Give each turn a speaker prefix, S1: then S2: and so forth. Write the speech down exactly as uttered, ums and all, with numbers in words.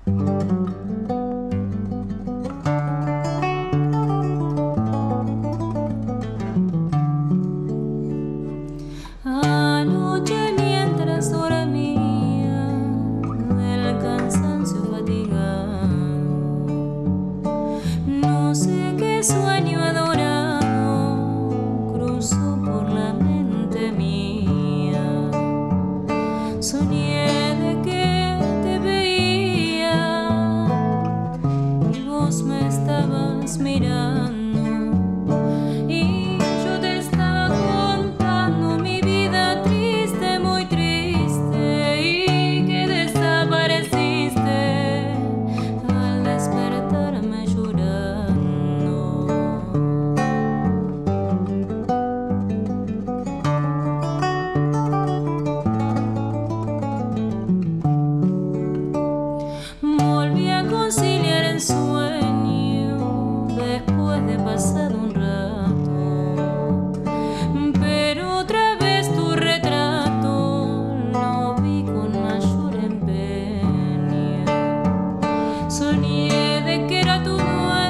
S1: Anoche mientras dormía del cansancio fatigado, no sé qué sueño adorado cruzó por la mente mía. Soñé de que te veía y vos me estabas mirando. Soñé de que era tu dueño.